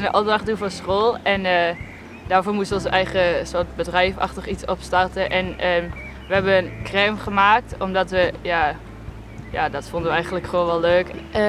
een opdracht doen voor school en daarvoor moesten we ons eigen soort bedrijfachtig iets opstarten. En we hebben een crème gemaakt omdat we, ja, dat vonden we eigenlijk gewoon wel leuk.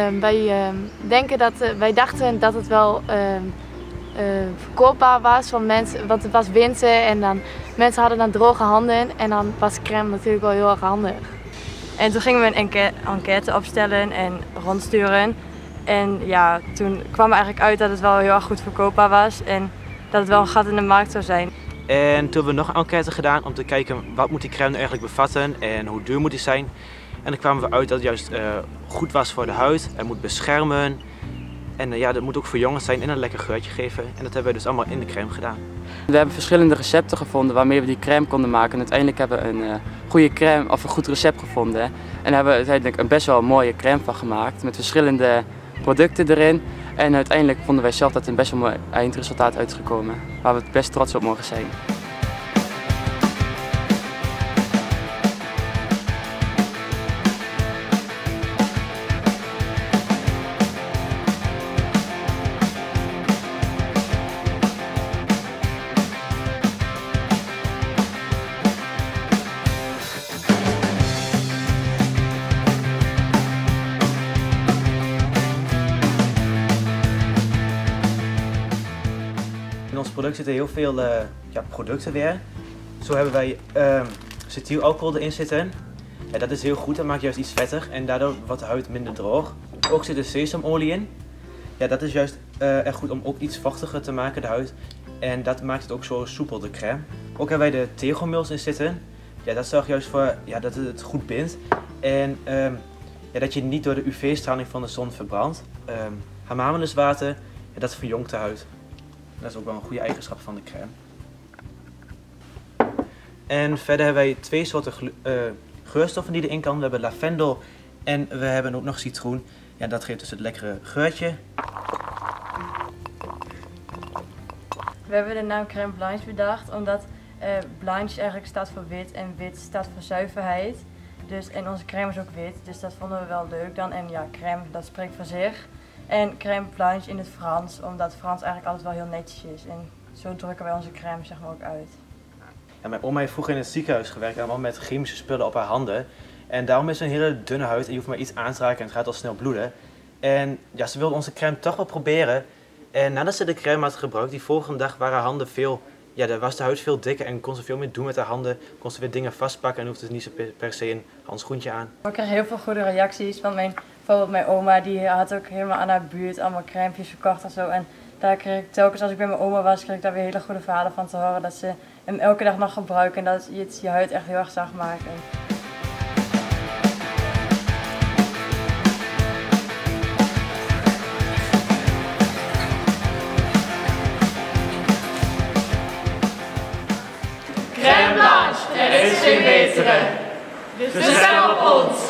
Wij dachten dat het wel verkoopbaar was van mensen, want het was winter en dan mensen hadden dan droge handen en dan was crème natuurlijk wel heel erg handig. En toen gingen we een enquête opstellen en rondsturen. En ja, toen kwam eigenlijk uit dat het wel heel erg goed verkoopbaar was en dat het wel een gat in de markt zou zijn. En toen hebben we nog een enquête gedaan om te kijken wat moet die crème nu eigenlijk bevatten en hoe duur moet die zijn. En dan kwamen we uit dat het juist goed was voor de huid, het moet beschermen. En ja, dat moet ook voor jongens zijn en een lekker geurtje geven. En dat hebben we dus allemaal in de crème gedaan. We hebben verschillende recepten gevonden waarmee we die crème konden maken. En uiteindelijk hebben we een goede crème of een goed recept gevonden. En daar hebben we uiteindelijk een best wel mooie crème van gemaakt met verschillende producten erin. En uiteindelijk vonden wij zelf dat er een best wel mooi eindresultaat uit is gekomen, waar we best trots op mogen zijn. In ons product zitten heel veel producten weer. Zo hebben wij cetylalcohol erin zitten. Ja, dat is heel goed, dat maakt juist iets vettig en daardoor wordt de huid minder droog. Ook zit er sesamolie in. Ja, dat is juist echt goed om ook iets vochtiger te maken, de huid. En dat maakt het ook zo soepel, de crème. Ook hebben wij de tegelmils in zitten. Ja, dat zorgt juist voor dat het goed bindt. En dat je niet door de UV-straling van de zon verbrandt. Haarmameliswater, dat verjongt de huid. Dat is ook wel een goede eigenschap van de crème. En verder hebben wij twee soorten geurstoffen die erin kan. We hebben lavendel en we hebben ook nog citroen. Ja, dat geeft dus het lekkere geurtje. We hebben de naam Crème Blanche bedacht omdat blanche eigenlijk staat voor wit en wit staat voor zuiverheid. Dus, en onze crème is ook wit, dus dat vonden we wel leuk dan. En ja, crème, dat spreekt voor zich. En crème blanche in het Frans, omdat Frans eigenlijk altijd wel heel netjes is. En zo drukken wij onze crème zeg maar ook uit. Ja, mijn oma heeft vroeger in het ziekenhuis gewerkt, allemaal met chemische spullen op haar handen. En daarom is ze een hele dunne huid en je hoeft maar iets aan te raken en het gaat al snel bloeden. En ja, ze wilde onze crème toch wel proberen. En nadat ze de crème had gebruikt, die volgende dag waren haar handen daar was de huid veel dikker en kon ze veel meer doen met haar handen. Kon ze weer dingen vastpakken en hoefde ze niet zo per se een handschoentje aan. We kregen heel veel goede reacties, want bijvoorbeeld mijn oma die had ook helemaal aan haar buurt allemaal crèmpjes verkocht en zo. En daar kreeg ik telkens als ik bij mijn oma was, kreeg ik daar weer hele goede verhalen van te horen dat ze hem elke dag nog gebruiken en dat het je huid echt heel erg zacht maakt. Crème Blanche, er is geen betere. Dus bestel op ons!